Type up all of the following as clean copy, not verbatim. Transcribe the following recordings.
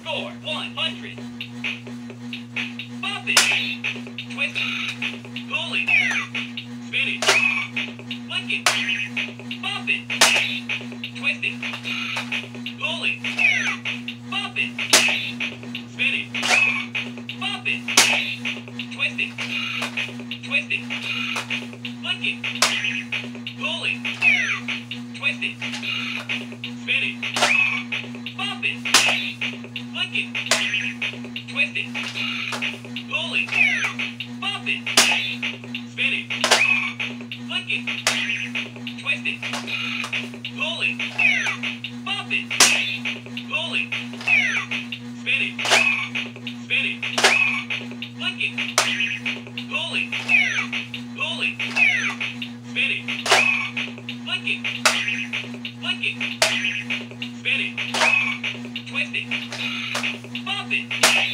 Score 100. Pop it. Twist it. Pull it. Spin it. Flick it. Pop it. Twist it. Pull it. Pop it. Spin it. Pop it. Twist it. Twist it. Flick it. Pull it. Twist it. Spin it. Pop it. Flick it. Twist it. Pull it. Pop it. Spin it. Flick it. Twist it. Pull it. Pop it. Pull it. Spin it. Spin it. Flick it. Pull it. Pull it. Spin it. Flick it. Flick it. Spin it. Twist it. Pop it.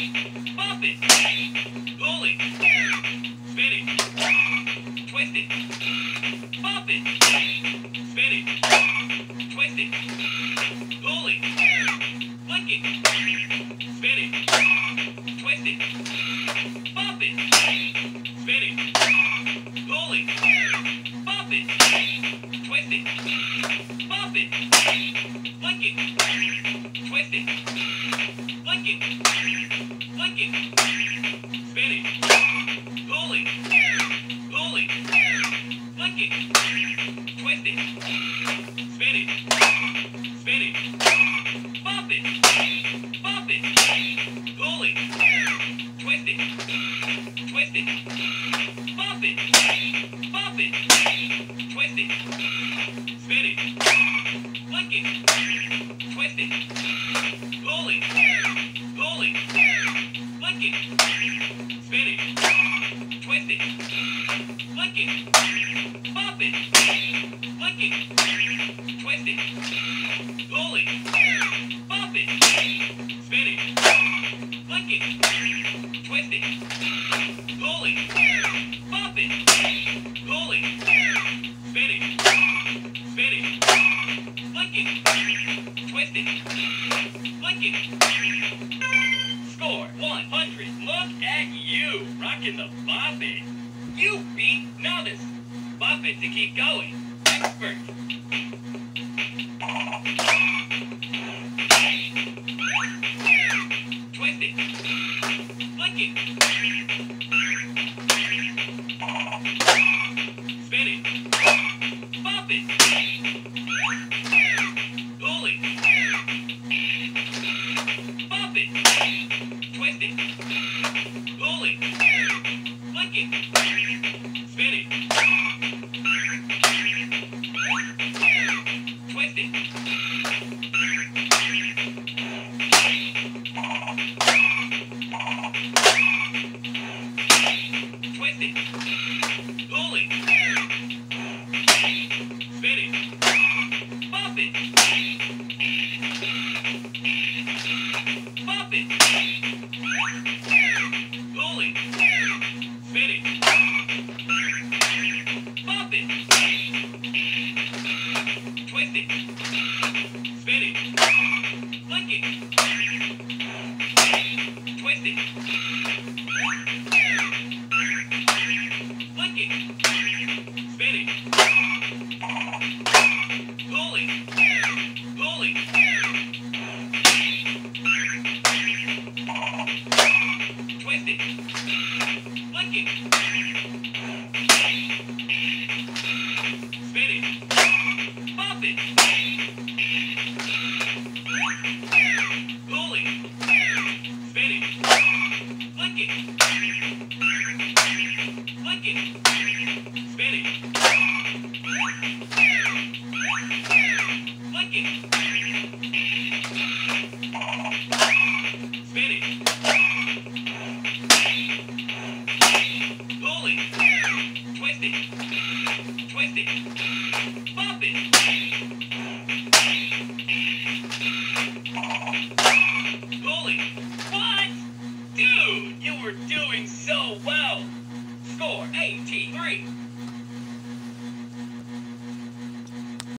Pop it. Pull it. Spin it. Twist it. Pop it. Spin it. Twist it. Pull it. Flick it. Spin it. Twist it. Pop it. Spin it. Pull it. Pop it. Twist it. Pop it. Flick it. Twist it. Flick it. Flick it. Spin it. Pull it. Pull it. Flick it. Twist it. Spin it. Spin it. Pop it. Pop it. Pull it. Twist it. Twist it. Pop it. Pop it. Twist it. Spin it. Flick it. Twist it. Pull it. Pull it. Flick it. Spin it. Twist it. Flick it. Pop it. Flick it. Twist it. Pull it. Pop it. Spin it. Flick it. Twist it. Pull it. Pop it. Pull it. Spin it. Spin it. Flick it. Twist it. Flick it. Score 100. Look at you, rocking the bop it. You beat novice. Bop it to keep going. Expert. Twist it. Flick it. Spin it. Pop it. Pull it. Pop it. Twist it. Pull it. Flick it. Spin it. Twist it. Twist it. Pull it. Spin it. Pop it. Pop it. Pull it. Spin it. Pop it. Twist it. Spin it. Flick it. Twist it. Flick it. Spin it. Pull it. Pull it. Twist it. Flick it. Spin it. Pop it. Pull it. Spin it. Flick it. Flick it. Spin it. Flick it. Spin it. Pull it. Twist it. Twist it.